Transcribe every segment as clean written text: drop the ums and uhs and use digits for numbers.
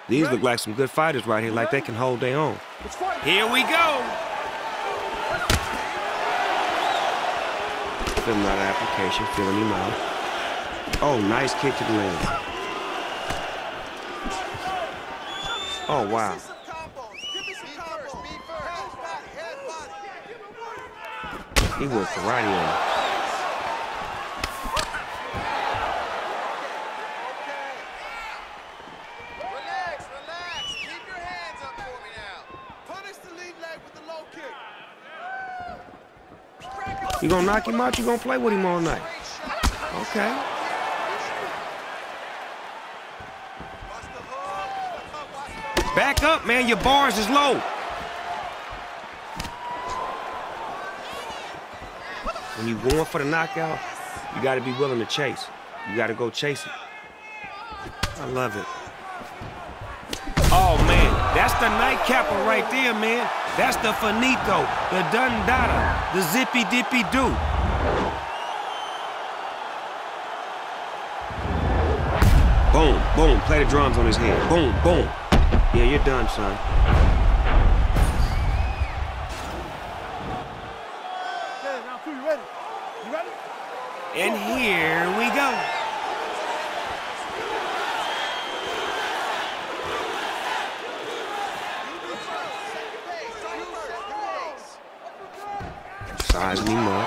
These look like some good fighters right here, like they can hold their own. Here we go. Filling out an application, filling him out. Oh, nice kick to the leg. Oh, wow. He went karate on him. You gonna knock him out? You gonna play with him all night? Okay. Back up, man. Your bars is low. When you going for the knockout, you gotta be willing to chase. You gotta go chase it. I love it. Oh, man. That's the nightcapper right there, man. That's the finito, the dundada, the zippy-dippy-doo. Boom, boom, play the drums on his head. Boom, boom. Yeah, you're done, son. Okay, round 2, you ready? You ready? And here we go. Sizing him up.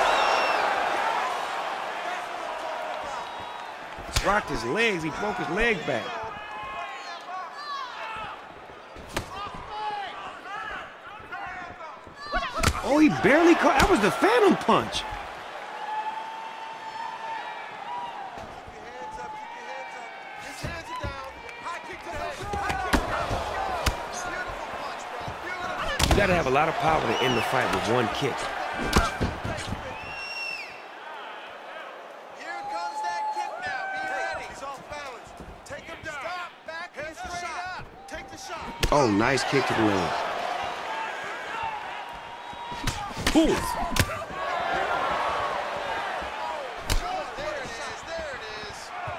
Rocked his legs. He broke his leg back. Oh, he barely caught. That was the phantom punch. You gotta have a lot of power to end the fight with one kick. Here comes that kick now. Be ready. He's off balance. Take him down. Stop. Back and straight up. Take the shot. Oh, nice kick to the leg. Boom. There it is. There it is.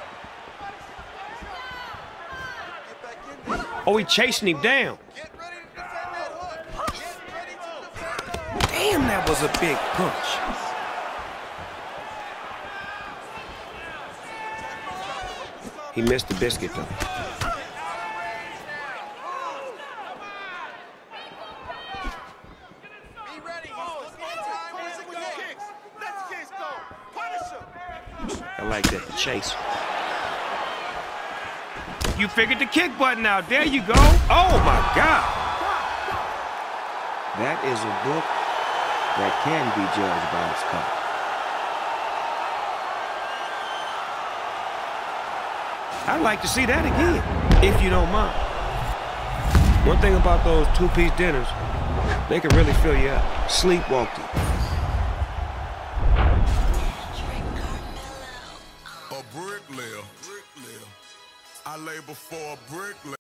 Get back in there. Oh, he chasing him down. Get ready to defend that hook. Get ready to defend that hook. Damn, that was a big punch. He missed the biscuit, though. Be ready. He's looking at time as it goes. Let the kicks go. Punish him. I like that, the chase. You figured the kick button out. There you go. Oh, my God. That is a book that can be judged by its cover. I'd like to see that again, if you don't mind. One thing about those two-piece dinners, they can really fill you up. Sleepwalking. A bricklayer. I lay before a bricklayer.